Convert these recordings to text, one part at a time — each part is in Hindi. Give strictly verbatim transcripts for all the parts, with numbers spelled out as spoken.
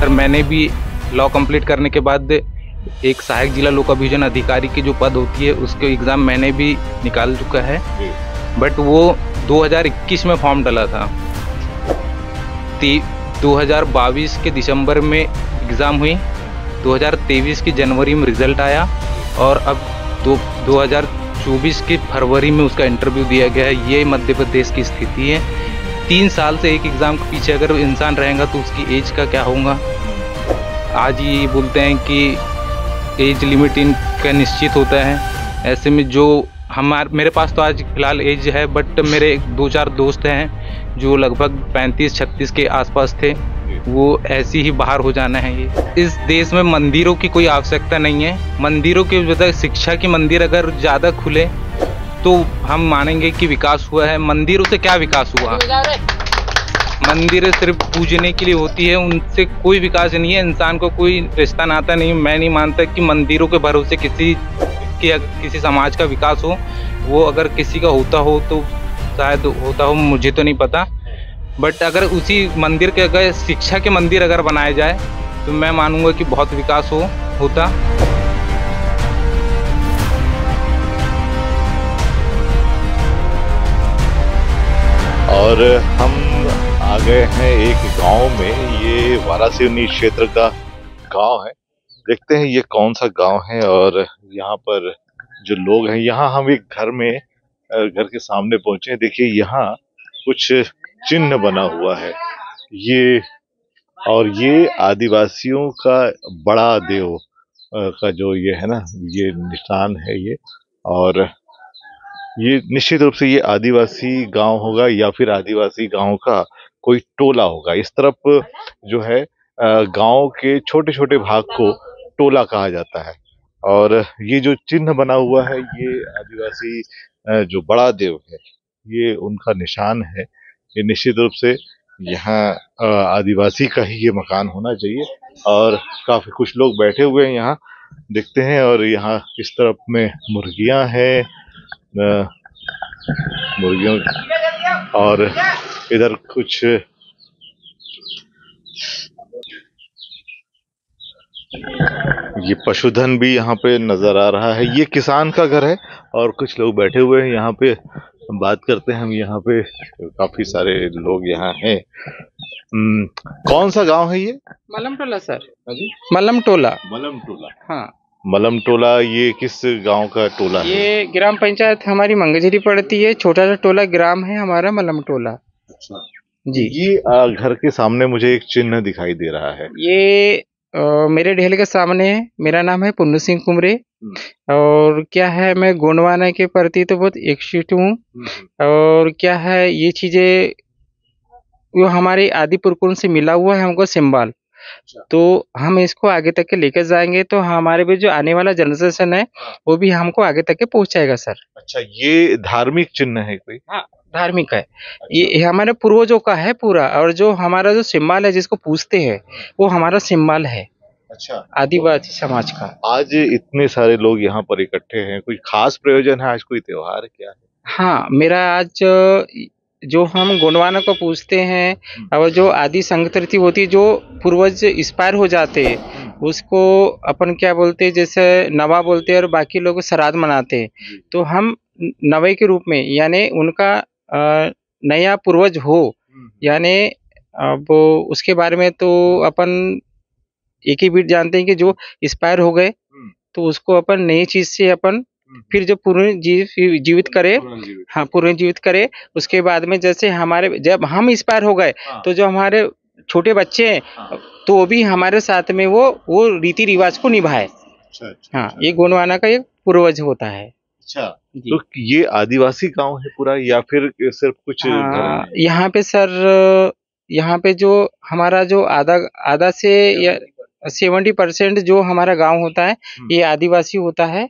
सर मैंने भी लॉ कंप्लीट करने के बाद एक सहायक जिला लोक अभियोजन अधिकारी की जो पद होती है उसके एग्ज़ाम मैंने भी निकाल चुका है, बट वो दो हज़ार इक्कीस में फॉर्म डाला था। दो हज़ार बाईस के दिसंबर में एग्ज़ाम हुई, दो हज़ार तेईस की जनवरी में रिज़ल्ट आया और अब दो दो हज़ार चौबीस की फरवरी में उसका इंटरव्यू दिया गया है। ये मध्य प्रदेश की स्थिति है। तीन साल से एक एग्ज़ाम के पीछे अगर इंसान रहेगा तो उसकी एज का क्या होगा। आज ये बोलते हैं कि एज लिमिट इनका निश्चित होता है, ऐसे में जो हमारे मेरे पास तो आज फ़िलहाल एज है, बट मेरे दो चार दोस्त हैं जो लगभग पैंतीस छत्तीस के आसपास थे, वो ऐसे ही बाहर हो जाना है। ये इस देश में मंदिरों की कोई आवश्यकता नहीं है। मंदिरों की वजह शिक्षा की मंदिर अगर ज़्यादा खुले तो हम मानेंगे कि विकास हुआ है। मंदिरों से क्या विकास हुआ? मंदिर सिर्फ पूजने के लिए होती है, उनसे कोई विकास नहीं है। इंसान को कोई रिश्ता नाता नहीं। मैं नहीं मानता कि मंदिरों के भरोसे किसी कि किसी समाज का विकास हो। वो अगर किसी का होता हो तो शायद होता हो, मुझे तो नहीं पता, बट अगर उसी मंदिर के अगर शिक्षा के मंदिर अगर बनाए जाए तो मैं मानूंगा कि बहुत विकास हो होता। और हम आ गए हैं एक गांव में। ये वारासिवनी क्षेत्र का गांव है। देखते हैं ये कौन सा गांव है और यहाँ पर जो लोग हैं। यहाँ हम एक घर में घर के सामने पहुंचे हैं। देखिए यहाँ कुछ चिन्ह बना हुआ है ये, और ये आदिवासियों का बड़ा देव का जो ये है ना, ये निशान है ये। और ये निश्चित रूप से ये आदिवासी गांव होगा या फिर आदिवासी गांव का कोई टोला होगा। इस तरफ जो है गांव के छोटे छोटे भाग को टोला कहा जाता है। और ये जो चिन्ह बना हुआ है ये आदिवासी जो बड़ा देव है ये उनका निशान है। ये निश्चित रूप से यहाँ आदिवासी का ही ये मकान होना चाहिए। और काफी कुछ लोग बैठे हुए हैं यहाँ, देखते हैं। और यहाँ इस तरफ में मुर्गियां हैं, मुर्गियों, और इधर कुछ ये पशुधन भी यहाँ पे नजर आ रहा है। ये किसान का घर है और कुछ लोग बैठे हुए हैं यहाँ पे। बात करते हैं हम, यहाँ पे काफी सारे लोग यहाँ हैं। कौन सा गांव है ये? मलम टोला सर। मलम टोला। मलम टोला, हाँ। मलम टोला ये किस गांव का टोला है? ये ग्राम पंचायत हमारी मंगझरी पड़ती है। छोटा सा टोला ग्राम है हमारा मलम टोला। अच्छा जी। ये आ, घर के सामने मुझे एक चिन्ह दिखाई दे रहा है। ये आ, मेरे ढेले के सामने है। मेरा नाम है पुन्नू सिंह कुमरे और क्या है, मैं गोंडवाना के प्रति तो बहुत एक्साइट हूँ। और क्या है, ये चीजें वो हमारे आदि पुरखों से मिला हुआ है हमको सिंबल। तो हम इसको आगे तक के लेकर जाएंगे तो हमारे भी जो आने वाला जनरेशन है वो भी हमको आगे तक के पहुंचाएगा सर। अच्छा, ये धार्मिक चिन्ह है कोई? हाँ, धार्मिक है। अच्छा। ये हमारे पूर्वजों का है पूरा, और जो हमारा जो सिंबल है जिसको पूछते हैं वो हमारा सिंबल है। अच्छा, आदिवासी समाज का। आज इतने सारे लोग यहाँ पर इकट्ठे हैं, कोई खास प्रयोजन है? आज कोई त्योहार क्या है? हाँ, मेरा आज जो हम गोंडवाना को पूछते हैं और जो आदि संस्कृति होती है, जो पूर्वज एक्सपायर हो जाते हैं उसको अपन क्या बोलते हैं, जैसे नवा बोलते हैं और बाकी लोग श्राद्ध मनाते हैं। तो हम नवे के रूप में, यानी उनका नया पूर्वज हो, यानी अब उसके बारे में तो अपन एक ही बीट जानते हैं कि जो एक्सपायर हो गए तो उसको अपन नई चीज से अपन फिर जो पुनर्जीवित जीवित करे। हाँ, पुनर्जीवित करे। उसके बाद में जैसे हमारे जब हम एक्सपायर हो गए तो जो हमारे छोटे बच्चे हैं तो वो भी हमारे साथ में वो वो रीति रिवाज को निभाए। अच्छा, अच्छा, हाँ, ये गोंडवाना का एक पूर्वज होता है। अच्छा, तो ये आदिवासी गांव है पूरा या फिर सिर्फ कुछ घर? यहाँ पे सर, यहाँ पे जो हमारा जो आधा आधा से या सेवेंटी परसेंट जो हमारा गांव होता है ये आदिवासी होता है।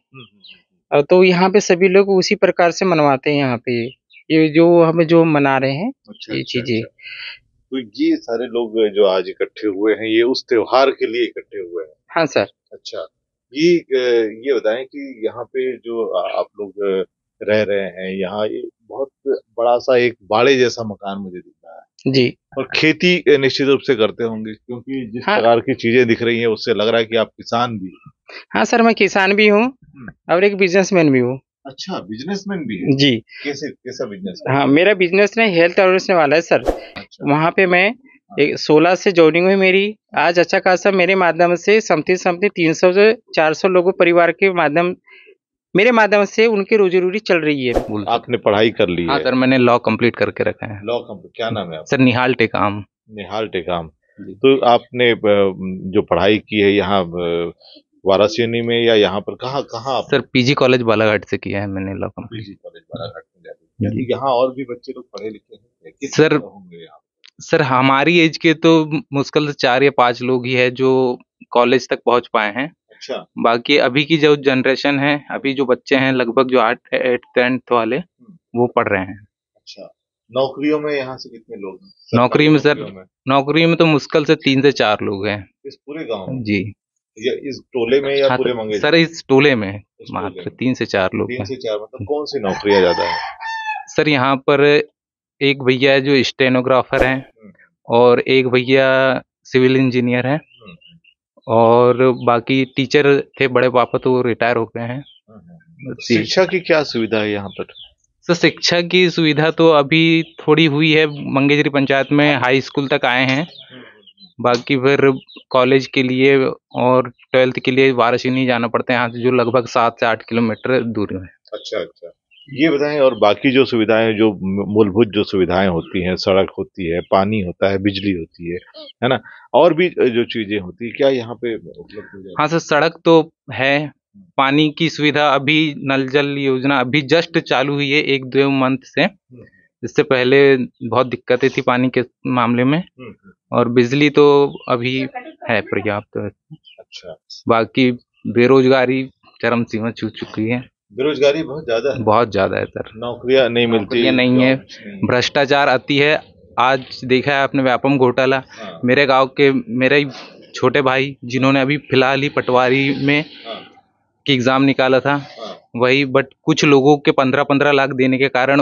तो यहाँ पे सभी लोग उसी प्रकार से मनवाते हैं। यहाँ पे ये जो हमें जो मना रहे हैं ये चीजें। तो ये सारे लोग जो आज इकट्ठे हुए हैं ये उस त्योहार के लिए इकट्ठे हुए हैं? हाँ सर। अच्छा, ये ये बताएं कि यहाँ पे जो आप लोग रह रहे हैं, यहाँ ये बहुत बड़ा सा एक बाड़े जैसा मकान मुझे दिख रहा है। जी। और खेती निश्चित रूप से करते होंगे, क्योंकि जिस हाँ। प्रकार की चीजें दिख रही हैं उससे लग रहा है कि आप किसान भी हैं। हाँ सर, मैं किसान भी हूँ और एक बिजनेसमैन भी हूँ। अच्छा, बिजनेसमैन भी है। जी। कैसे कैसा बिजनेस? हाँ, मेरा बिजनेस ना हेल्थ ऑर्गेनाइजेशन वाला है सर। अच्छा। वहाँ पे मैं एक सोलह से जॉइनिंग हुई मेरी। आज अच्छा खासा मेरे माध्यम से समथिंग समथिंग तीन सौ से चार सौ लोगों परिवार के माध्यम मेरे माध्यम से उनकी रोजी-रोटी चल रही है। बोल सकते आपने पढ़ाई कर ली हाँ है? सर, मैंने लॉ कंप्लीट करके रखा है। लॉ कंप्लीट, क्या नाम है आपका? सर निहाल टेकाम। निहाल टेकाम। तो आपने अ, जो पढ़ाई की है यहाँ अ, वाराणसी में या यहाँ पर कहाँ कहाँ आप? सर पीजी कॉलेज बालाघाट से किया है मैंने law complete. PG college Balaghat में जाते हैं। जी। यहाँ और भी बच्चे लोग पढ़े लिखे हैं? कितने सर होंगे यहाँ? सर हमारी एज के तो मुश्किल से चार या पांच लोग ही है जो कॉलेज तक पहुंच पाए हैं। अच्छा। बाकी अभी की जो जनरेशन है, अभी जो बच्चे हैं लगभग जो आठ एट टेंथ वाले वो पढ़ रहे हैं। अच्छा, नौकरियों में यहाँ से कितने लोग हैं? नौकरी में सर नौकरियों में? नौकरी में तो मुश्किल से तीन से चार लोग हैं। इस पूरे गांव में? जी। या इस टोले में या हाँ पूरे सर, मंगेश सर में? इस टोले में इस टोले मात्र में तीन से चार लोग तीन हैं। से चार मतलब कौन सी नौकरियां ज्यादा है? सर यहाँ पर एक भैया है जो स्टेनोग्राफर हैं और एक भैया सिविल इंजीनियर हैं और बाकी टीचर थे बड़े पापा, तो वो रिटायर हो गए हैं। जी। शिक्षा की क्या सुविधा है यहाँ पर? सर शिक्षा की सुविधा तो अभी थोड़ी हुई है, मंगेजरी पंचायत में हाई स्कूल तक आए हैं। बाकी फिर कॉलेज के लिए और ट्वेल्थ के लिए वाराणसी नहीं जाना पड़ता है यहाँ से, जो लगभग सात से आठ किलोमीटर दूर है। अच्छा अच्छा, ये बताएं और बाकी जो सुविधाएं, जो मूलभूत जो सुविधाएं होती हैं, सड़क होती है, पानी होता है, बिजली होती है है ना, और भी जो चीजें होती है, क्या यहाँ पे उपलब्ध हो जाती है? हाँ सर, सड़क तो है, पानी की सुविधा अभी नल जल योजना अभी जस्ट चालू हुई है एक दो मंथ से। इससे पहले बहुत दिक्कतें थी पानी के मामले में, और बिजली तो अभी है पर्याप्त। अच्छा। बाकी बेरोजगारी चरम सीमा छू चुकी है। बेरोजगारी बहुत ज्यादा है? बहुत ज्यादा है सर, नौकरियां नहीं मिलती? नौकरियां नहीं है, भ्रष्टाचार अति है। आज देखा है आपने व्यापम घोटाला। हाँ। मेरे गांव के मेरे ही छोटे भाई जिन्होंने अभी फिलहाल ही पटवारी में हाँ। की एग्जाम निकाला था, हाँ। वही बट कुछ लोगों के पंद्रह पंद्रह लाख देने के कारण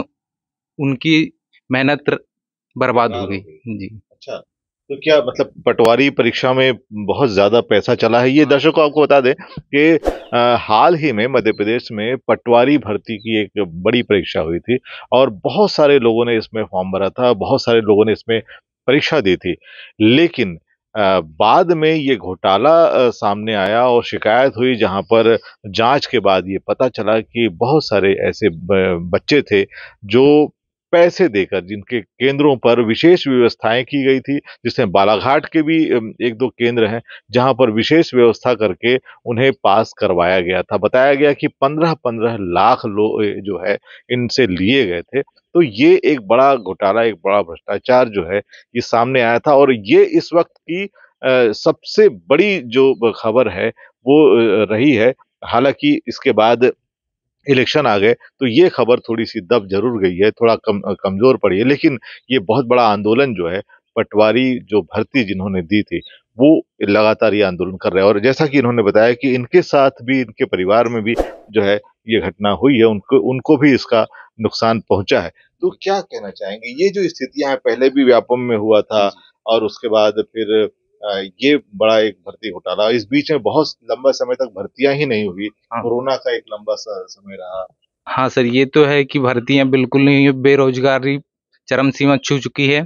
उनकी मेहनत बर्बाद हो गई। जी। अच्छा, तो क्या मतलब पटवारी परीक्षा में बहुत ज्यादा पैसा चला है? ये दर्शकों को आपको बता दें कि अ, हाल ही में मध्य प्रदेश में पटवारी भर्ती की एक बड़ी परीक्षा हुई थी और बहुत सारे लोगों ने इसमें फॉर्म भरा था, बहुत सारे लोगों ने इसमें परीक्षा दी थी, लेकिन अ, बाद में ये घोटाला अ, सामने आया और शिकायत हुई, जहां पर जांच के बाद ये पता चला कि बहुत सारे ऐसे ब- बच्चे थे जो पैसे देकर, जिनके केंद्रों पर विशेष व्यवस्थाएं की गई थी, जिसमें बालाघाट के भी अम, एक दो केंद्र हैं जहां पर विशेष व्यवस्था करके उन्हें पास करवाया गया था। बताया गया कि पंद्रह पंद्रह लाख लोग जो है इनसे लिए गए थे। तो ये एक बड़ा घोटाला, एक बड़ा भ्रष्टाचार जो है ये सामने आया था, और ये इस वक्त की अ, सबसे बड़ी जो खबर है वो अ, रही है। हालांकि इसके बाद इलेक्शन आ गए तो ये खबर थोड़ी सी दब जरूर गई है, थोड़ा कम कमजोर पड़ी है, लेकिन ये बहुत बड़ा आंदोलन जो है, पटवारी जो भर्ती जिन्होंने दी थी वो लगातार ये आंदोलन कर रहे हैं। और जैसा कि इन्होंने बताया कि इनके साथ भी, इनके परिवार में भी जो है ये घटना हुई है, उनको उनको भी इसका नुकसान पहुंचा है। तो क्या कहना चाहेंगे, ये जो स्थितियां हैं, पहले भी व्यापम में हुआ था और उसके बाद फिर अ, ये बड़ा एक भर्ती घोटाला, इस बीच में बहुत लंबा समय तक भर्तियां ही नहीं हुई, हाँ। कोरोना का एक लंबा सा समय रहा। हाँ सर, ये तो है कि भर्तियां बिल्कुल नहीं हुई, बेरोजगारी चरम सीमा छू चुकी है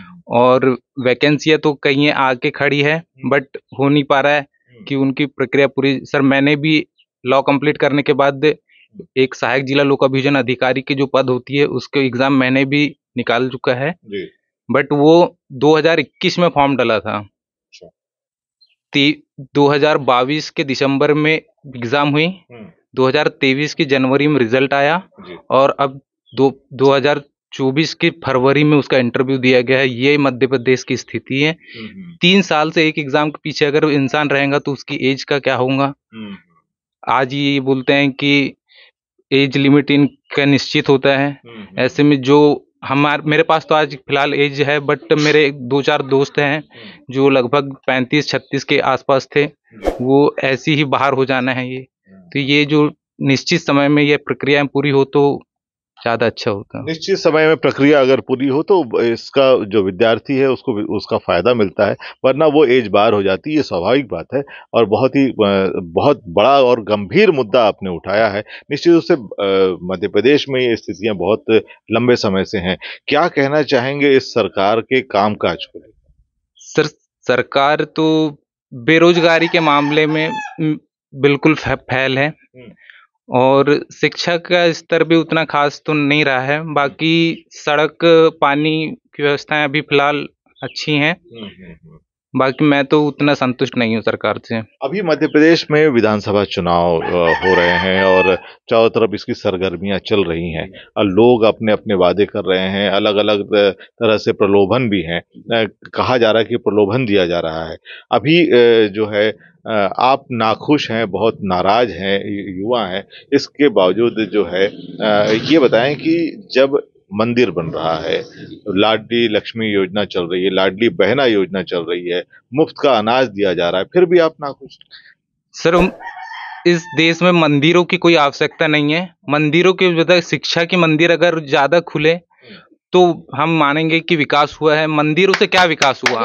और वैकेंसियां तो कहीं आके खड़ी है बट हो नहीं पा रहा है कि उनकी प्रक्रिया पूरी। सर मैंने भी लॉ कंप्लीट करने के बाद एक सहायक जिला लोक अभियोजन अधिकारी की जो पद होती है उसके एग्जाम मैंने भी निकाल चुका है, बट वो दो हज़ार इक्कीस में फॉर्म डाला था। दो हज़ार बाईस के दिसंबर में एग्जाम हुई, दो हज़ार तेईस की जनवरी में रिजल्ट आया और अब दो 2024 की फरवरी में उसका इंटरव्यू दिया गया है। ये मध्य प्रदेश की स्थिति है। तीन साल से एक एग्जाम के पीछे अगर इंसान रहेगा तो उसकी एज का क्या होगा। आज ये बोलते हैं कि एज लिमिट इनका निश्चित होता है, ऐसे में जो हमारे मेरे पास तो आज फिलहाल एज है, बट मेरे दो चार दोस्त हैं जो लगभग पैंतीस छत्तीस के आसपास थे, वो ऐसी ही बाहर हो जाना है। ये तो ये जो निश्चित समय में ये प्रक्रिया पूरी हो तो ज़्यादा अच्छा होता। निश्चित समय में प्रक्रिया अगर पूरी हो तो इसका जो विद्यार्थी है उसको भी उसका फायदा मिलता है, वरना वो एज बार हो जाती है, ये स्वाभाविक बात है। और बहुत ही अ, बहुत बड़ा और गंभीर मुद्दा आपने उठाया है। निश्चित रूप से अ, मध्य प्रदेश में ये स्थितियां बहुत लंबे समय से हैं। क्या कहना चाहेंगे इस सरकार के कामकाज को लेकर? सर, सरकार तो बेरोजगारी के मामले में उम, बिल्कुल फे फेल है हुँ। और शिक्षा का स्तर भी उतना खास तो नहीं रहा है। बाकी सड़क, पानी की व्यवस्थाएँ अभी फ़िलहाल अच्छी हैं। हुँ, हुँ, हुँ। बाकी मैं तो उतना संतुष्ट नहीं हूँ सरकार से। अभी मध्य प्रदेश में विधानसभा चुनाव अ, हो रहे हैं और चारों तरफ इसकी सरगर्मियां चल रही हैं और लोग अपने अपने वादे कर रहे हैं, अलग अलग तरह से प्रलोभन भी हैं। अ, कहा जा रहा है कि प्रलोभन दिया जा रहा है। अभी अ, जो है अ, आप नाखुश हैं, बहुत नाराज हैं, यु- युवा हैं, इसके बावजूद जो है अ, ये बताएं कि जब मंदिर बन रहा है, लाडली लक्ष्मी योजना चल रही है, लाडली बहना योजना चल रही है, मुफ्त का अनाज दिया जा रहा है, फिर भी आप नाखुश? सर, उम, इस देश में मंदिरों की कोई आवश्यकता नहीं है। मंदिरों की बजाय शिक्षा के मंदिर अगर ज़्यादा खुले, तो हम मानेंगे कि विकास हुआ है। मंदिरों से क्या विकास हुआ?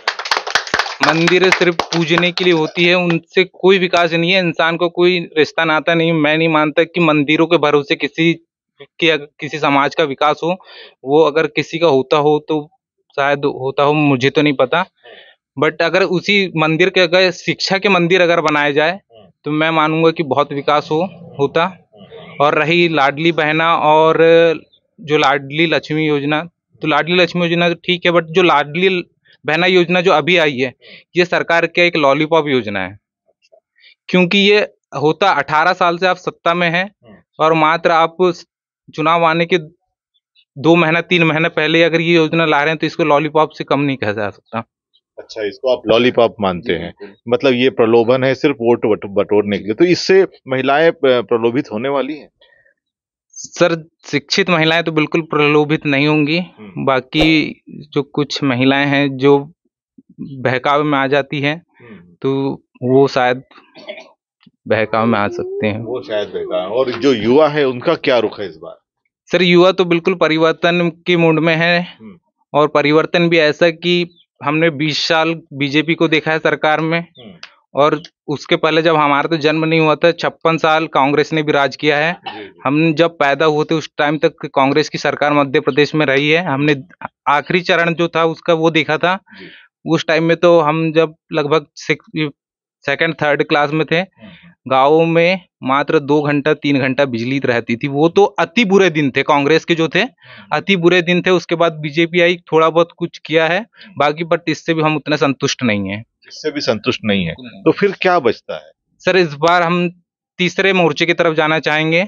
मंदिर सिर्फ पूजने के लिए होती है, उनसे कोई विकास नहीं है। इंसान को कोई रिश्ता नाता नहीं। मैं नहीं मानता कि मंदिरों के भरोसे किसी के अग किसी समाज का विकास हो। वो अगर किसी का होता हो तो शायद होता हो, मुझे तो नहीं पता। बट अगर उसी मंदिर के अगर शिक्षा के मंदिर अगर बनाए जाए, तो मैं मानूँगा कि बहुत विकास हो होता। और रही लाडली बहना और जो लाडली लक्ष्मी योजना, तो लाडली लक्ष्मी योजना तो ठीक है, बट जो लाडली बहना योजना जो अभी आई है, ये सरकार का एक लॉलीपॉप योजना है। क्योंकि ये होता अठारह साल से आप सत्ता में हैं और मात्र आप चुनाव आने के दो महीना तीन महीने पहले अगर ये योजना ला रहे हैं, तो इसको लॉलीपॉप से कम नहीं कहा जा सकता। अच्छा, इसको आप लॉलीपॉप मानते हैं, मतलब ये प्रलोभन है सिर्फ वोट बट, बटोरने के लिए। तो इससे महिलाएं प- प्रलोभित होने वाली हैं? सर, शिक्षित महिलाएं तो बिल्कुल प्रलोभित नहीं होंगी। हम्म। बाकी जो कुछ महिलाएं हैं जो बहकावे में आ जाती हैं, हम्म। तो वो शायद बहकावे में आ सकते हैं। वो शायद बेकार। और जो युवा है उनका क्या रुख है इस बार? सर, युवा तो बिल्कुल परिवर्तन की मूड में है हम्म। और परिवर्तन भी ऐसा कि हमने बीस साल बीजेपी को देखा है सरकार में, हम्म। और उसके पहले जब हमारा तो जन्म नहीं हुआ था, छप्पन साल कांग्रेस ने भी राज किया है। जी, जी। हम जब पैदा हुए थे उस टाइम तक कांग्रेस की सरकार मध्य प्रदेश में रही है। हमने आखिरी चरण जो था उसका वो देखा था। जी। उस टाइम में तो हम जब लगभग सेकंड थर्ड क्लास में थे, हम्म। गाँवों में मात्र दो घंटा तीन घंटा बिजली रहती थी। वो तो अति बुरे दिन थे कांग्रेस के जो थे, अति बुरे दिन थे। उसके बाद बीजेपी आई, थोड़ा बहुत कुछ किया है बाकी, बट इससे भी हम उतने संतुष्ट नहीं हैं। इससे भी संतुष्ट नहीं है, तो फिर क्या बचता है? सर, इस बार हम तीसरे मोर्चे की तरफ जाना चाहेंगे।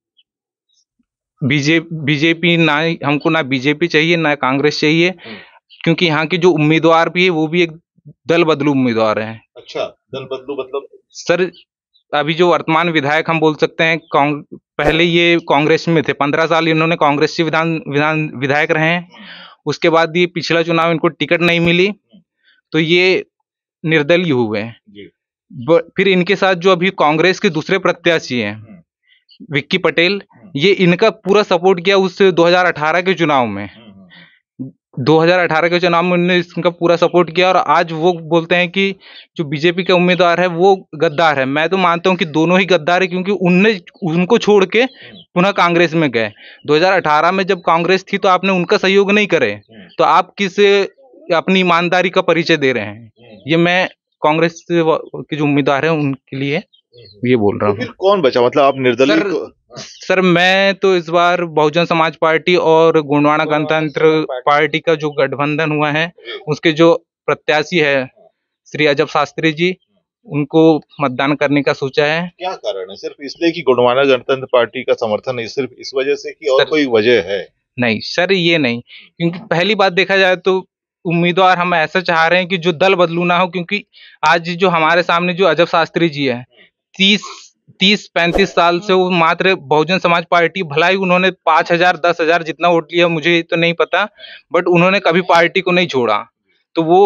बीजे बीजेपी ना, हमको ना बीजेपी चाहिए ना कांग्रेस चाहिए, क्योंकि यहाँ के जो उम्मीदवार भी है वो भी एक दल बदलू उम्मीदवार हैं। अच्छा, दल बदलू मतलब? सर, अभी जो वर्तमान विधायक हम बोल सकते हैं, कांग पहले ये कांग्रेस में थे, पंद्रह साल इन्होंने कांग्रेस से विधान विधान विधायक रहे हैं। उसके बाद ये पिछला चुनाव इनको टिकट नहीं मिली, तो ये निर्दलीय हुए हैं। जी। ब- फिर इनके साथ जो अभी कांग्रेस के दूसरे प्रत्याशी हैं, विक्की पटेल, ये इनका पूरा सपोर्ट किया उस दो हज़ार अठारह के चुनाव में। दो हज़ार अठारह के चुनाव में उन्होंने इसका पूरा सपोर्ट किया, और आज वो बोलते हैं कि जो बीजेपी का उम्मीदवार है वो गद्दार है। मैं तो मानता हूं कि दोनों ही गद्दार है, क्योंकि उनने उनको छोड़ के पुनः कांग्रेस में गए। दो हज़ार अठारह में जब कांग्रेस थी तो आपने उनका सहयोग नहीं करे, तो आप किस अपनी ईमानदारी का परिचय दे रहे हैं? ये मैं कांग्रेस के जो उम्मीदवार है उनके लिए ये बोल रहा तो हूँ। फिर कौन बचा, मतलब आप निर्दलीय सर, को? सर मैं तो इस बार बहुजन समाज पार्टी और गोंडवाना गणतंत्र पार्टी का जो गठबंधन हुआ है, उसके जो प्रत्याशी है श्री अजब शास्त्री जी, उनको मतदान करने का सोचा है। क्या कारण है? सिर्फ इसलिए कि गोंडवाना गणतंत्र पार्टी का समर्थन है, सिर्फ इस वजह से कि और सर, कोई वजह है? नहीं सर, ये नहीं, क्योंकि पहली बात देखा जाए तो उम्मीदवार हम ऐसा चाह रहे हैं कि जो दल बदलू ना हो। क्योंकि आज जो हमारे सामने जो अजब शास्त्री जी है, तीस तीस पैंतीस साल से वो मात्र बहुजन समाज पार्टी, भला ही उन्होंने पांच हजार दस हजार जितना वोट लिया मुझे तो नहीं पता, बट उन्होंने कभी पार्टी को नहीं छोड़ा। तो वो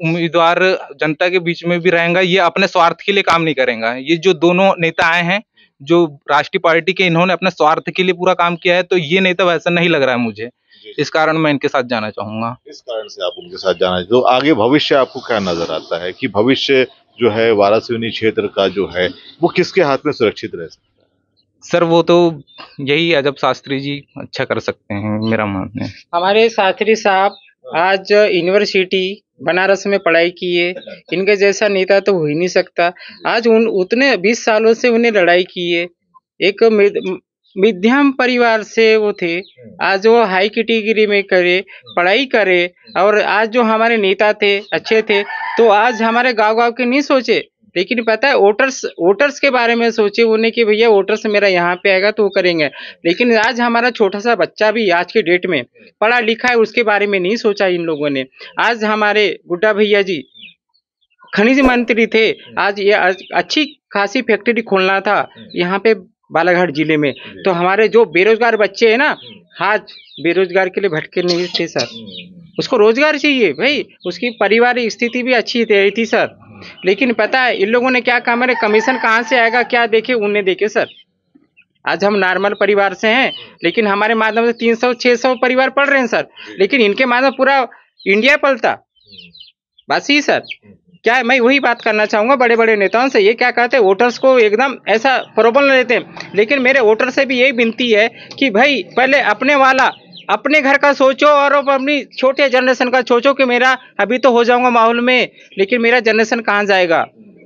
उम्मीदवार जनता के बीच में भी रहेगा, ये अपने स्वार्थ के लिए काम नहीं करेगा। ये जो दोनों नेता आए हैं, जो राष्ट्रीय पार्टी के इन्होंने अपने स्वार्थ के लिए पूरा काम किया है, तो ये नेता वैसा नहीं लग रहा है मुझे। इस कारण मैं इनके साथ जाना चाहूंगा। इस कारण से आप उनके साथ जाना, तो आगे भविष्य आपको क्या नजर आता है कि भविष्य जो है वारासिवनी क्षेत्र का जो है वो किसके हाथ में सुरक्षित रह सकता है? सर वो तो यही अजब शास्त्री जी अच्छा कर सकते हैं, मेरा मानना है। हमारे शास्त्री साहब आज यूनिवर्सिटी बनारस में पढ़ाई किए, इनके जैसा नेता तो हो ही नहीं सकता। आज उन उतने बीस सालों से उन्हें लड़ाई की है, एक मध्यम परिवार से वो थे, आज वो हाई कैटेगरी में करे, पढ़ाई करे, और आज जो हमारे नेता थे अच्छे थे, तो आज हमारे गांव गांव के नहीं सोचे, लेकिन पता है वोटर्स वोटर्स के बारे में सोचे उन्हें कि भैया वोटर्स मेरा यहाँ पे आएगा तो वो करेंगे। लेकिन आज हमारा छोटा सा बच्चा भी आज के डेट में पढ़ा लिखा है, उसके बारे में नहीं सोचा इन लोगों ने। आज हमारे गुड्डा भैया जी खनिज मंत्री थे, आज ये अच्छी खासी फैक्ट्री खोलना था यहाँ पे बालाघाट जिले में, तो हमारे जो बेरोजगार बच्चे हैं ना, आज बेरोजगार के लिए भटके नहीं थे सर, उसको रोजगार चाहिए भाई, उसकी पारिवारिक स्थिति भी अच्छी थी सर। लेकिन पता है इन लोगों ने क्या कहा, मेरे कमीशन कहाँ से आएगा, क्या देखे उन्हें देखे सर। आज हम नॉर्मल परिवार से हैं, लेकिन हमारे माध्यम से तीन सौ छह सौ परिवार पढ़ रहे हैं सर, लेकिन इनके माध्यम पूरा इंडिया पलता। बस ही सर, क्या मैं वही बात करना चाहूंगा बड़े बड़े नेताओं से, ये क्या कहते हैं वोटर्स को एकदम ऐसा प्रबल लेते हैं, लेकिन मेरे वोटर से भी यही विनती है कि भाई पहले अपने वाला अपने घर का सोचो और अपनी छोटे जनरेशन का सोचो कि मेरा अभी तो हो जाऊंगा माहौल में, लेकिन मेरा जनरेशन कहाँ जाएगा।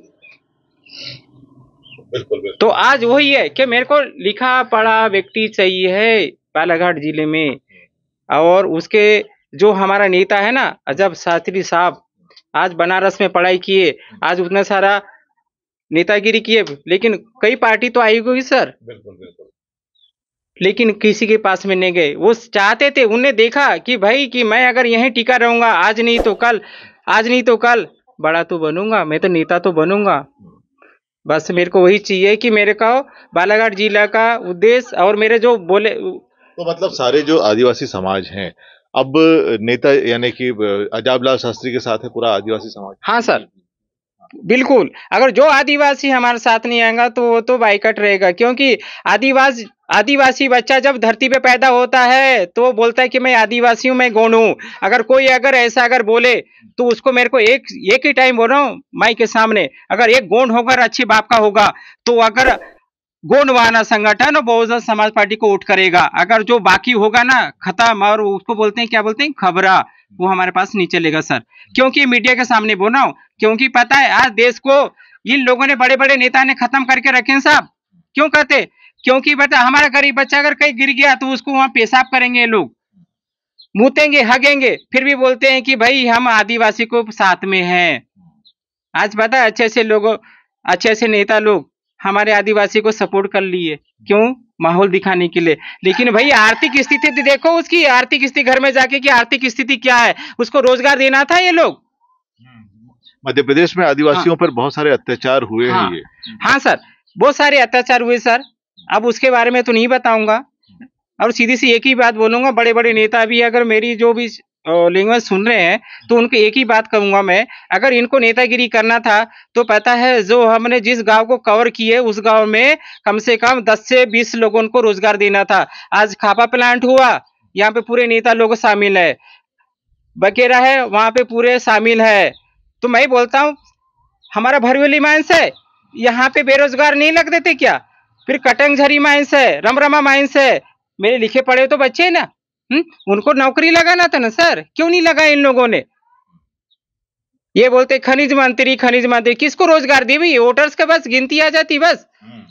बिल्कुल, बिल्कुल। तो आज वही है कि मेरे को लिखा पढ़ा व्यक्ति चाहिए है बालाघाट जिले में, और उसके जो हमारा नेता है ना अजब शास्त्री साहब, आज बनारस में पढ़ाई किए, आज उतना सारा नेतागिरी किए, लेकिन कई पार्टी तो आई हुई सर, बिल्कुल बिल्कुल, लेकिन किसी के पास में नहीं गए। वो चाहते थे, उन्हें देखा कि भाई कि मैं अगर यहीं टिका रहूंगा, आज नहीं तो कल, आज नहीं तो कल बड़ा तो बनूंगा, मैं तो नेता तो बनूंगा। बस मेरे को वही चाहिए कि मेरे को बालाघाट जिला का उद्देश्य और मेरे जो बोले, तो मतलब सारे जो आदिवासी समाज हैं अब नेता यानी कि अजाबलाल शास्त्री के साथ है पूरा आदिवासी समाज। हाँ सर बिल्कुल, अगर जो आदिवासी हमारे साथ नहीं आएगा तो वो तो बाइकआउट रहेगा, क्योंकि आदिवासी आदिवासी बच्चा जब धरती पे पैदा होता है तो वो बोलता है कि मैं आदिवासी हूँ, मैं गौंड हूँ। अगर कोई अगर ऐसा अगर बोले तो उसको मेरे को एक एक ही टाइम बोल रहा हूँ माइक के सामने, अगर एक गौंड होकर अच्छे बाप का होगा तो अगर गोंडवाना संगठन और बहुजन समाज पार्टी को वोट करेगा, अगर जो बाकी होगा ना खत्म, और उसको बोलते हैं क्या बोलते हैं खबरा, वो हमारे पास नहीं चलेगा सर। क्योंकि मीडिया के सामने बोल रहा हूँ, क्योंकि पता है आज देश को इन लोगों ने बड़े बड़े नेता ने खत्म करके रखे हैं साहब। क्यों कहते, क्योंकि बता हमारा गरीब बच्चा अगर कहीं गिर गया तो उसको वहां पेशाब करेंगे लोग, मुतेंगे हगेंगे, फिर भी बोलते हैं कि भाई हम आदिवासी को साथ में हैं। आज पता है अच्छे अच्छे लोगों अच्छे अच्छे नेता लोग हमारे आदिवासी को सपोर्ट कर लिए, क्यों, माहौल दिखाने के लिए। लेकिन भाई आर्थिक स्थिति देखो उसकी, आर्थिक स्थिति घर में जाके कि आर्थिक स्थिति क्या है, उसको रोजगार देना था। ये लोग मध्य प्रदेश में आदिवासियों हाँ, पर बहुत सारे अत्याचार हुए हाँ, हैं ये। हाँ सर बहुत सारे अत्याचार हुए सर, अब उसके बारे में तो नहीं बताऊंगा, और सीधी सी एक ही बात बोलूंगा, बड़े बड़े नेता भी अगर मेरी जो भी लैंग्वेज सुन रहे हैं तो उनको एक ही बात कहूंगा मैं, अगर इनको नेतागिरी करना था तो पता है जो हमने जिस गांव को कवर किए उस गांव में कम से कम दस से बीस लोगों को रोजगार देना था। आज खापा प्लांट हुआ, यहाँ पे पूरे नेता लोग शामिल है, बकेरा है वहां पे पूरे शामिल है। तो मैं बोलता हूँ हमारा भरवेली माइंस है, यहाँ पे बेरोजगार नहीं लग देते क्या? फिर कटंगझरी माइंस है, रमरमा माइंस है, मेरे लिखे पढ़े तो बच्चे है ना, हुँ? उनको नौकरी लगाना था ना सर, क्यों नहीं लगा इन लोगों ने? ये बोलते खनिज मंत्री खनिज मंत्री, किसको रोजगार दी भाई? वोटर्स के बस गिनती आ जाती बस।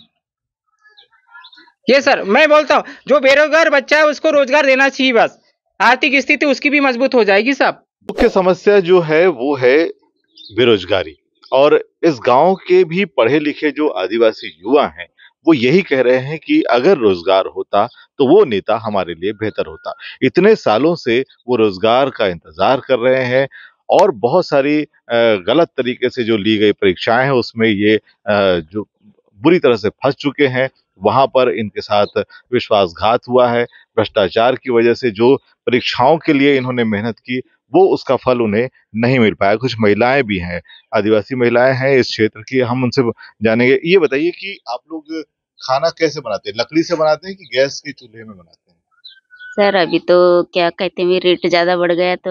ये सर मैं बोलता हूँ जो बेरोजगार बच्चा है उसको रोजगार देना चाहिए बस, आर्थिक स्थिति उसकी भी मजबूत हो जाएगी साहब। मुख्य समस्या जो है वो है बेरोजगारी, और इस गांव के भी पढ़े लिखे जो आदिवासी युवा हैं वो यही कह रहे हैं कि अगर रोजगार होता तो वो नेता हमारे लिए बेहतर होता। इतने सालों से वो रोजगार का इंतजार कर रहे हैं और बहुत सारी गलत तरीके से जो ली गई परीक्षाएं हैं उसमें ये जो बुरी तरह से फंस चुके हैं। वहां पर इनके साथ विश्वासघात हुआ है, भ्रष्टाचार की वजह से जो परीक्षाओं के लिए इन्होंने मेहनत की वो उसका फल उन्हें नहीं मिल पाया। कुछ महिलाएं भी हैं, आदिवासी महिलाएं हैं इस क्षेत्र की, हम उनसे जानेंगे। ये बताइए कि आप लोग खाना कैसे बनाते हैं, लकड़ी से बनाते हैं कि गैस के चूल्हे में बनाते हैं? सर अभी तो क्या कहते हैं, रेट ज्यादा बढ़ गया तो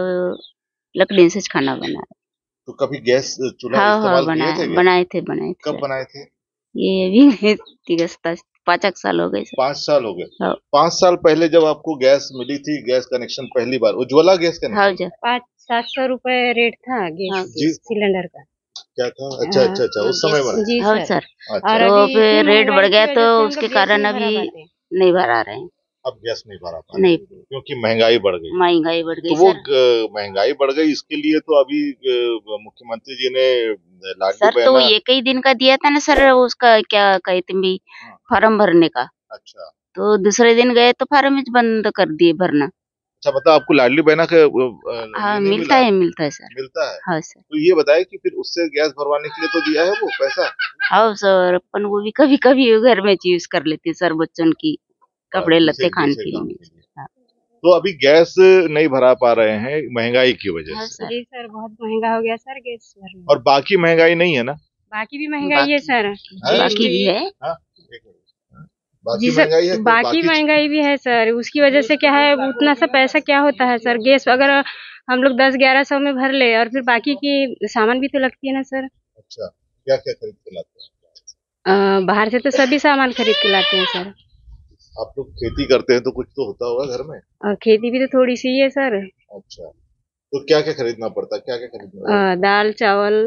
लकड़ी से खाना बना रहे। तो कभी गैस चूल्हा हाँ हाँ इस्तेमाल किए बनाए थे क्या? बनाए थे बनाए थे कब सर। बनाए थे? ये भी तिरस्ता पाँच एक साल हो गए सर। पाँच साल हो गए। हाँ पाँच साल पहले जब आपको गैस मिली थी, गैस कनेक्शन पहली बार, उज्ज्वला गैस हाँ कनेक्शन, जी पाँच सात सौ रुपए रेट था हाँ गैस जी सिलेंडर का। क्या था? अच्छा अच्छा अच्छा, उस समय गैस बना। जी हाँ सर। सर। अच्छा, और तो अभी फिर इतनी रेट बढ़ महंगाई गया की तो वजह से हम उसके लोग गैस कारण नहीं भरा अभी पाते। नहीं भरा रहे हैं। अब गैस नहीं भरा पा रहे नहीं, क्योंकि महंगाई बढ़ गई। महंगाई बढ़ तो गई वो सर। ग- महंगाई बढ़ गई, इसके लिए तो अभी अ, मुख्यमंत्री जी ने लाडली सर तो बहना। एक ही दिन का दिया था ना सर, उसका क्या कहते भी हाँ, फार्म भरने का। अच्छा तो दूसरे दिन गए तो फार्म ही बंद कर दिए भरना। अच्छा, मतलब आपको लाडली बहना का अ, अ, हाँ ये नहीं मिलता मिला? है मिलता है सर। मिलता है। हाँ सर। तो ये बताए कि फिर उससे गैस भरवाने के लिए तो दिया है वो पैसा? हाँ सर, अपन वो भी कभी कभी घर में यूज कर लेते हैं सर, बच्चों की हाँ, कपड़े दूसरे लत्ते खाने दूसरे पीने काम में। के लिए। हाँ। तो अभी गैस नहीं भरा पा रहे हैं महंगाई की वजह हाँ से, सर। जी सर, बहुत महंगा हो गया सर गैस भरना। और बाकी महंगाई नहीं है ना? बाकी भी महंगाई है सर। बाकी भी है। हाँ, एक मिनट। हाँ, बाकी जी सर, महंगाई है तो बाकी बाकी महंगाई भी है सर। उसकी वजह से क्या है, उतना सा पैसा क्या होता है सर। गैस अगर हम लोग दस ग्यारह सौ में भर ले और फिर बाकी की सामान भी तो लगती है ना सर। अच्छा, क्या क्या खरीद के लाते हैं? अ, बाहर से तो सभी सामान खरीद के लाते हैं सर। आप लोग खेती करते हैं तो कुछ तो होता होगा घर में? और खेती भी तो थोड़ी सी है सर। अच्छा, तो क्या क्या खरीदना पड़ता है, क्या क्या खरीदना अ, पड़ता है? दाल चावल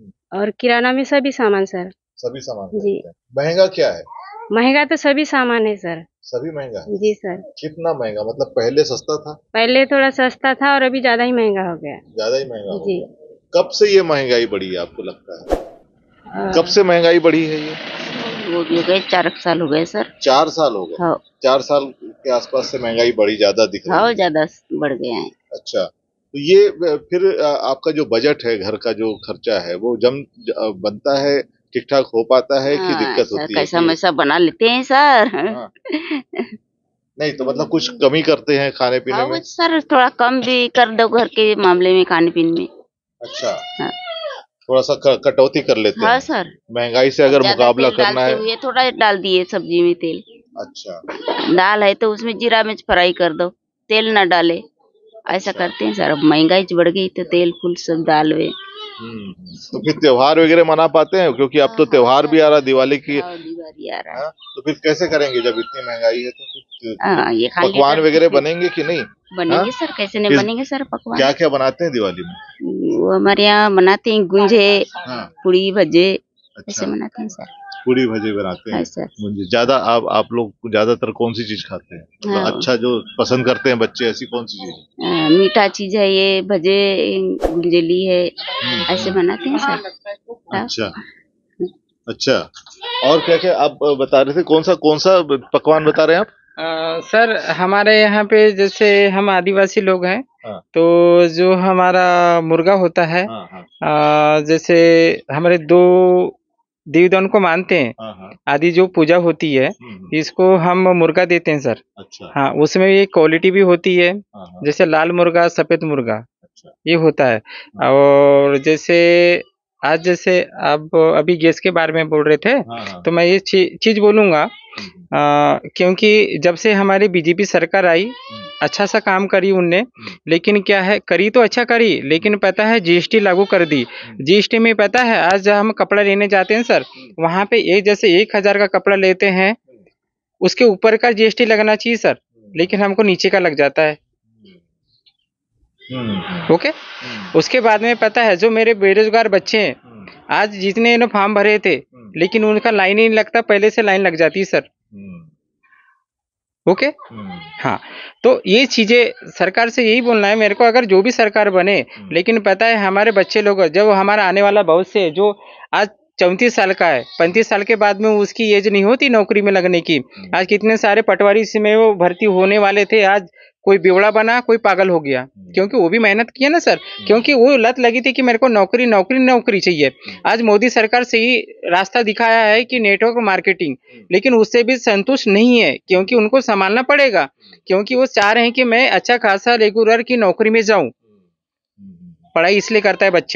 और किराना में सभी सामान सर। सभी सामान जी। खरीदते हैं। महंगा क्या है? महंगा तो सभी सामान है सर। सभी महंगा है। जी सर, कितना महंगा, मतलब पहले सस्ता था, पहले थोड़ा सस्ता था और अभी ज्यादा ही महंगा हो गया। ज्यादा ही महंगा हो जी। गया। कब से ये महंगाई बढ़ी है आपको लगता है? अ, कब से महंगाई बढ़ी है ये? वो भी हो गए चार साल हो गए सर। चार साल हो गए। हाँ चार साल के आसपास से महंगाई बढ़ी, ज्यादा दिख रही हाँ है। ज्यादा बढ़ गए हैं। अच्छा, तो ये अ, फिर अ, आपका जो बजट है, घर का जो खर्चा है, वो जम ज- अ, बनता है, ठीक ठाक हो पाता है कि हाँ, दिक्कत सर होती है कैसा कि? मैसा बना लेते हैं सर। हाँ, नहीं तो मतलब कुछ कमी करते हैं खाने पीने हाँ में? वो सर थोड़ा कम भी कर दो घर के मामले में, खाने पीने में। अच्छा, हाँ, थोड़ा सा क- कटौती कर लेते हाँ हैं सर। महंगाई से अगर ज्यादा मुकाबला तेल करना डालते है। हुए थोड़ा डाल दिए सब्जी में तेल। अच्छा दाल है तो उसमें जीरा मिर्च फ्राई कर दो, तेल ना डाले। ऐसा करते हैं सर। अब महंगाई बढ़ गई तो तेल फुल सब डाल वे। हम्म, तो फिर त्योहार वगैरह मना पाते हैं, क्योंकि अब तो हाँ, त्योहार हाँ, भी आ रहा, दिवाली की। हाँ, दिवाली आ रहा है। हाँ, तो फिर कैसे करेंगे जब इतनी महंगाई है? तो फिर हाँ, ये खाली पकवान कर- वगैरह बनेंगे कि नहीं? बनेंगे हाँ? सर, कैसे नहीं किस- बनेंगे सर पकवान। क्या क्या बनाते हैं दिवाली में? वो हमारे यहाँ बनाते हैं गुंजे, हाँ, पूड़ी भजे, अच्छा, ऐसे बनाते हैं सर। पूरी भजी बनाते हैं। हाँ सर। मुझे ज्यादा आप आप लोग ज्यादातर कौन सी चीज खाते हैं, मतलब हाँ। अच्छा जो पसंद करते हैं बच्चे, ऐसी कौन सी चीज? अ, मीठा चीज है ये, भजे, गुंजली है, ऐसे बनाते हैं सर। हाँ। अच्छा अच्छा, और क्या क्या आप बता रहे थे, कौन सा कौन सा पकवान बता रहे हैं आप? अ, सर हमारे यहाँ पे जैसे हम आदिवासी लोग हैं, हाँ। तो जो हमारा मुर्गा होता है, हाँ हाँ अ, जैसे हमारे दो देवी देवताओं को मानते हैं, हाँ हाँ। आदि जो पूजा होती है, हम्म, इसको हम मुर्गा देते हैं सर। अच्छा। हाँ, उसमें ये क्वालिटी भी होती है, हाँ हाँ, जैसे लाल मुर्गा, सफेद मुर्गा, अच्छा। ये होता है। और जैसे आज जैसे आप अभी गैस के बारे में बोल रहे थे, हाँ हाँ, तो मैं ये ची, चीज बोलूंगा, हम्म, आ, क्योंकि जब से हमारी बीजेपी सरकार आई, अच्छा सा काम करी उनने, लेकिन क्या है, करी तो अच्छा करी, लेकिन पता है जीएसटी लागू कर दी। जीएसटी में पता है, आज जब हम कपड़ा लेने जाते हैं सर, वहाँ पे एक जैसे एक हजार का कपड़ा लेते हैं, उसके ऊपर का जीएसटी लगना चाहिए सर, लेकिन हमको नीचे का लग जाता है। हम्म, ओके, उसके बाद में पता है, जो मेरे बेरोजगार बच्चे हैं, आज जितने इन्होंने फॉर्म भरे थे, लेकिन उनका लाइन ही नहीं लगता, पहले से लाइन लग जाती है सर। ओके, हाँ, तो ये चीजें सरकार से यही बोलना है मेरे को, अगर जो भी सरकार बने, लेकिन पता है हमारे बच्चे लोग, जब हमारा आने वाला भविष्य है, जो आज चौंतीस साल का है, पैंतीस साल के बाद में उसकी एज नहीं होती नौकरी में लगने की। आज कितने सारे पटवारी में वो भर्ती होने वाले थे, आज कोई बेवड़ा बना, कोई पागल हो गया, क्योंकि वो भी मेहनत किया ना सर, क्योंकि वो लत लगी थी कि मेरे को नौकरी नौकरी नौकरी चाहिए। आज मोदी सरकार सही रास्ता दिखाया है कि नेटवर्क मार्केटिंग, लेकिन उससे भी संतुष्ट नहीं है, क्योंकि उनको संभालना पड़ेगा, क्योंकि वो चाह रहे हैं कि मैं अच्छा खासा रेगुलर की नौकरी में जाऊं। पढ़ाई इसलिए करता है बच्चा,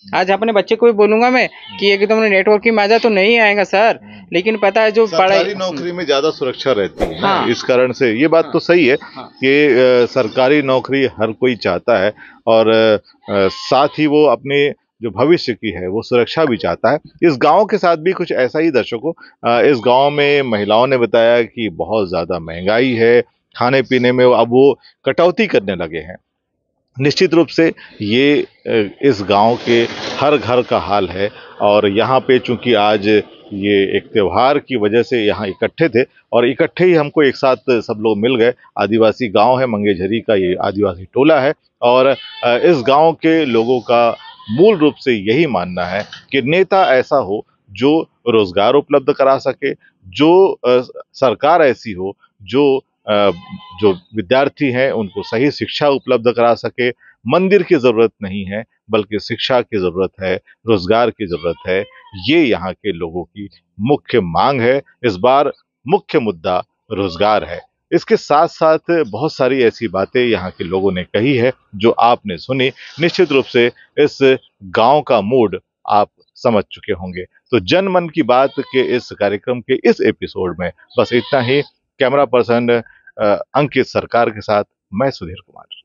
आज अपने बच्चे को भी बोलूंगा मैं कि एकदम नेटवर्क की मजा तो नहीं आएगा सर, लेकिन पता है जो पढ़ाई सरकारी नौकरी में ज्यादा सुरक्षा रहती है ना, हाँ। इस कारण से ये बात तो सही है कि अ, सरकारी नौकरी हर कोई चाहता है और अ, साथ ही वो अपने जो भविष्य की है वो सुरक्षा भी चाहता है। इस गांव के साथ भी कुछ ऐसा ही दर्शकों, अ, इस गांव में महिलाओं ने बताया कि बहुत ज्यादा महंगाई है, खाने पीने में अब वो कटौती करने लगे हैं। निश्चित रूप से ये अ, इस गांव के हर घर का हाल है और यहाँ पे चूंकि आज ये एक त्योहार की वजह से यहाँ इकट्ठे थे और इकट्ठे ही हमको एक साथ सब लोग मिल गए। आदिवासी गांव है, मंगेझरी का ये आदिवासी टोला है और अ, इस गांव के लोगों का मूल रूप से यही मानना है कि नेता ऐसा हो जो रोजगार उपलब्ध करा सके, जो अ, सरकार ऐसी हो जो अ, जो विद्यार्थी हैं उनको सही शिक्षा उपलब्ध करा सके। मंदिर की जरूरत नहीं है बल्कि शिक्षा की जरूरत है, रोजगार की जरूरत है। ये यहाँ के लोगों की मुख्य मांग है। इस बार मुख्य मुद्दा रोजगार है। इसके साथ साथ बहुत सारी ऐसी बातें यहाँ के लोगों ने कही है जो आपने सुनी। निश्चित रूप से इस गांव का मूड आप समझ चुके होंगे। तो जन मन की बात के इस कार्यक्रम के इस एपिसोड में बस इतना ही। कैमरा पर्सन अंकित सरकार के साथ मैं सुधीर कुमार।